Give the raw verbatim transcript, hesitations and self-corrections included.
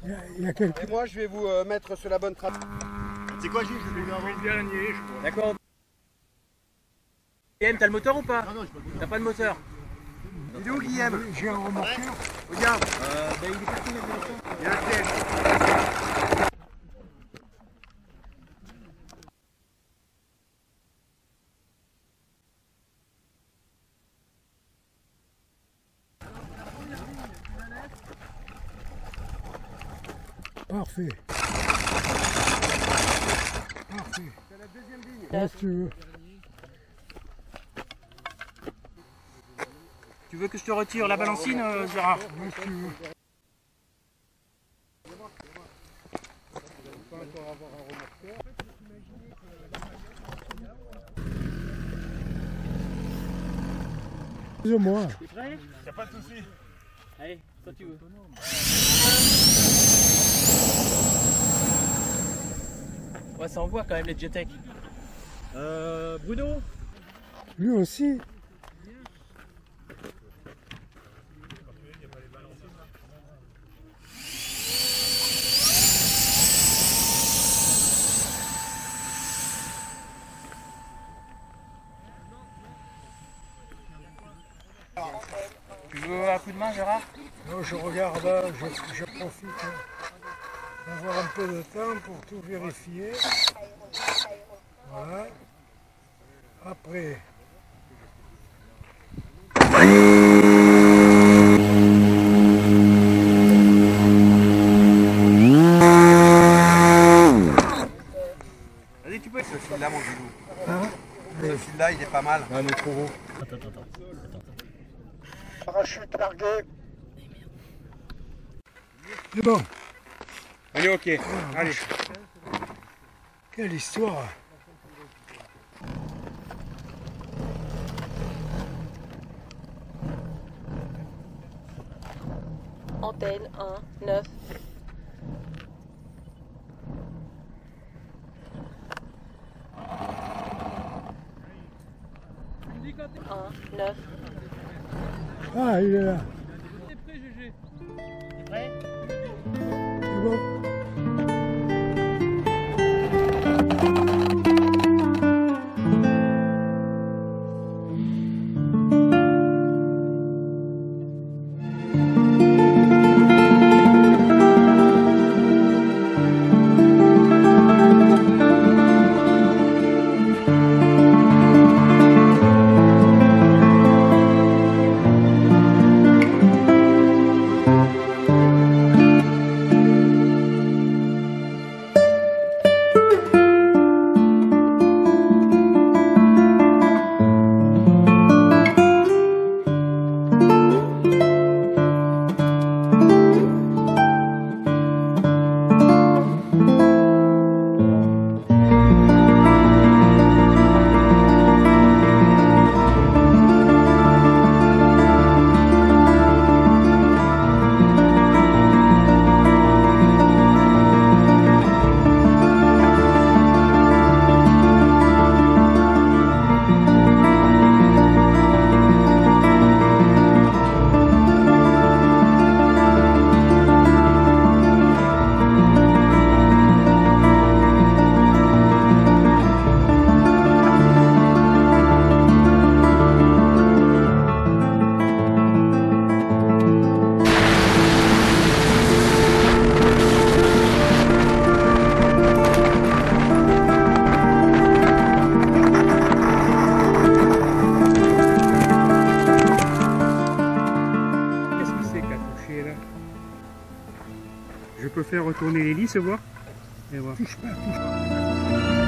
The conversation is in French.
Il y a, il y a quelques... Et moi, je vais vous euh, mettre sur la bonne trace. C'est quoi, Gilles? Je vais lui envoyer le dernier, je crois. D'accord. Guillaume, t'as le moteur ou pas? Non, non, je peux pas. T'as pas de moteur? Il est où, Guillaume? J'ai un remorqueur. Regarde. Euh, bah, il est parti maintenant. Il y a la pièce. Parfait. Parfait. C'est la deuxième ligne. Ouais, si tu veux. Tu veux que je te retire la balancine, euh, Gérard? Ouais, si tu veux. Excuse-moi. T'es prêt? Y'a pas de soucis. Allez, quand tu veux. Ouais, ça envoie quand même les Jetec. Euh, Bruno? Lui aussi. Tu veux un coup de main, Gérard? Non, je regarde, je, je profite d'avoir un peu de temps pour tout vérifier. Voilà. Après. Vas-y, tu peux. Ce fil-là, mon Gilou. Hein? Ce fil-là, il est pas mal. Ah, mais trop gros. Attends, attends, attends. Parachute largué. C'est bon. Allez, ok. Ah, Allez. Quelle histoire. Antenne un, neuf. un, neuf. Ah, il est là. T'es prêt, Gégé? T'es prêt? C'est bon. Je peux faire retourner l'hélice, voir? Et voir. Touche pas, touche pas.